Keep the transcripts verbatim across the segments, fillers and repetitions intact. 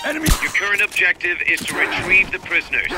Enemy! Your current objective is to retrieve the prisoners.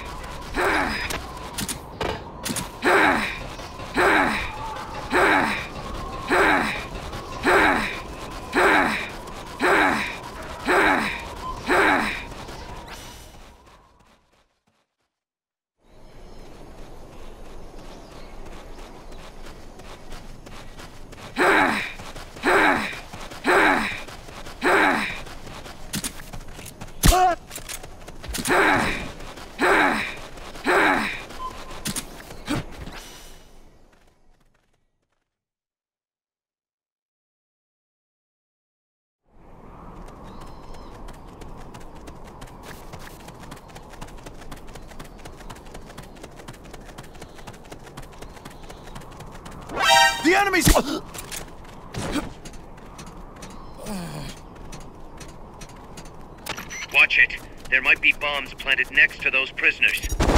The enemy's... Watch it. There might be bombs planted next to those prisoners.